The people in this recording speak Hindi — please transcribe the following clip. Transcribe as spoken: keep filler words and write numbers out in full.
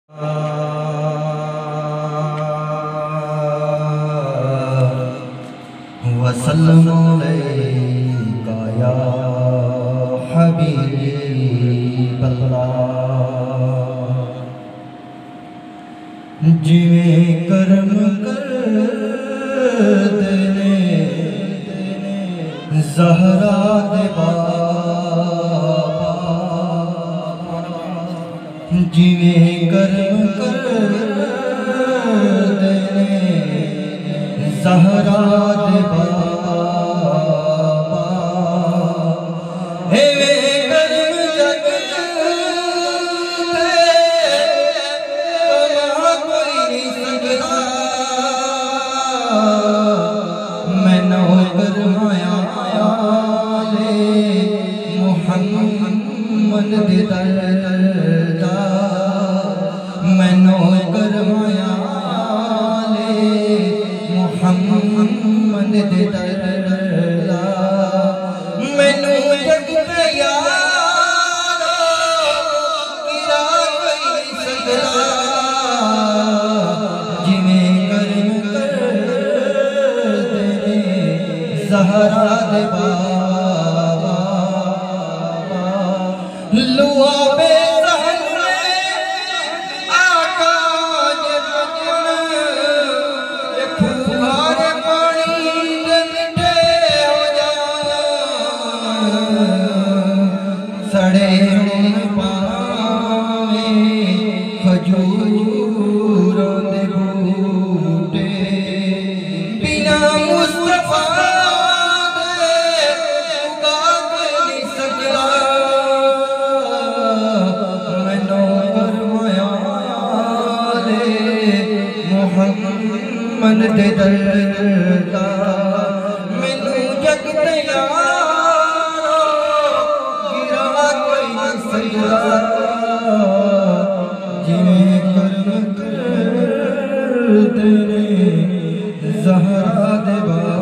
वसल्लम अलैका या हबीबल्लाह। जिवें कर्म कर देने ज़हरा दे बाबा, जिवें कर्म कर देने ज़हरा दे बाबा, एवें कर्म जग ते कमा कोई नहीं सकदा। मैनू करमाया ले मुहम्मद दे दर दा, मैनू करमाया ले मुहम्मद दे दर दा। मैनू जग ते यारो गिरा कोई नहीं सकदा। जिवें कर्म कर देने ज़हरा दे बाबा, लुआ बे सहन में आका जन फुहार पानी दे मिठे हो जान। सड़े हुण पावें खजूरों दे बूटे, बिना मुस्तफा दे उगा कोई नहीं सकदा। मैनू करमाया ले मुहम्मद दे दर दा, मैनू जग ते यारो गिरा कोई नहीं सकदा। जिवें कर्म कर देने ज़हरा दे बाबा।